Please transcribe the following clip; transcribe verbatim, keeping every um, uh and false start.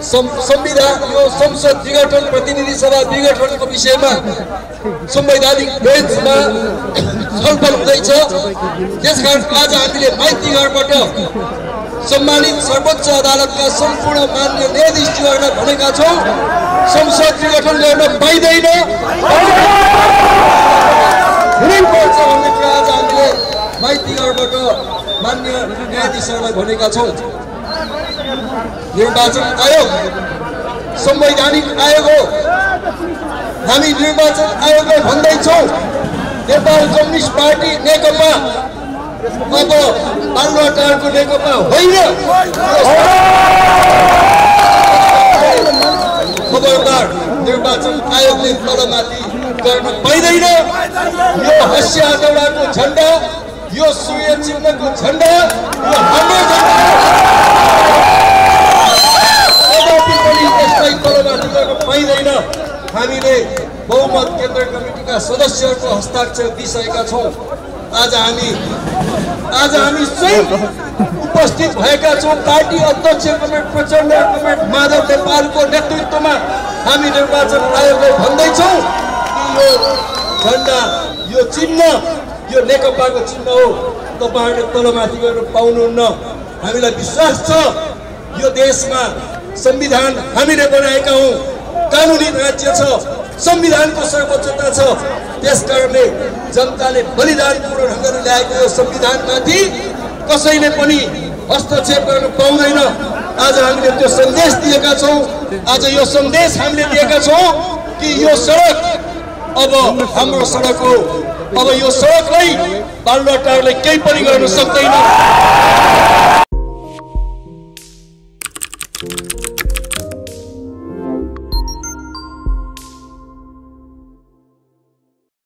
संविधान यो संसद विघटन प्रतिनिधि सभा विघटनको विषयमा संवैधानिक बेन्चमा छलफल हुँदैछ। त्यसकारण आज हामीले माइतीघरबाट सम्मानित सर्वोच्च अदालतका सम्पूर्ण मान्य न्यायाधीशज्यूहरूलाई भनेका छौँ, संसद विघटन गर्न पाइँदैन हुनैपर्छ भन्ने कुरा आज हामीले माइतीघरबाट मान्य न्यायाधीशहरूलाई भनेका छौँ। निर्वाचन आयोग संवैधानिक आयोग हो। हामी निर्वाचन आयोगलाई भन्दैछौँ, नेपाल कम्युनिस्ट पार्टी नेकपा अब बालुवाटारको नेकपा होइन। खबरदार, निर्वाचन आयोगले तलमाथि गर्न पाइँदैन। यो हँसिया दौडाको झण्डा, यो सूर्य चिन्हको झण्डा, यो हाम्रो यसलाई तलमाथि गर्न पाइँदैन। हामीले बहुमत केन्द्र कमिटीका सदस्यहरूको हस्ताक्षर दिइसकेका छौँ। आज हामी आज हामी स्वयं उपस्थित भएका छौँ। पार्टी अध्यक्ष कमरेड प्रचण्ड, कमरेड माधव नेपालको नेतृत्वमा हामी निर्वाचन आयोगलाई भन्दैछौँ कि यो झण्डा, यो चिन्ह, यो नेकपाको चिन्ह हो। तपाईँहरूले तलमाथि गर्न पाउनुहुन्न। हामीलाई विश्वास छ यो देशमा संविधान हामीले बनाएका हौँ, कानुनी राज्य छ, संविधानको सर्वोच्चता छ। त्यसकारणले जनताले बलिदानपूर्ण ढङ्गले ल्याएको यो संविधानमाथि कसैले पनि हस्तक्षेप गर्न पाउँदैन। आज हामीले त्यो सन्देश दिएका छौँ। आज यो सन्देश हामीले दिएका छौँ कि यो सडक अब हाम्रो सडक हो। अब यो सडकलाई बालुवाटारले केही पनि गर्न सक्दैन।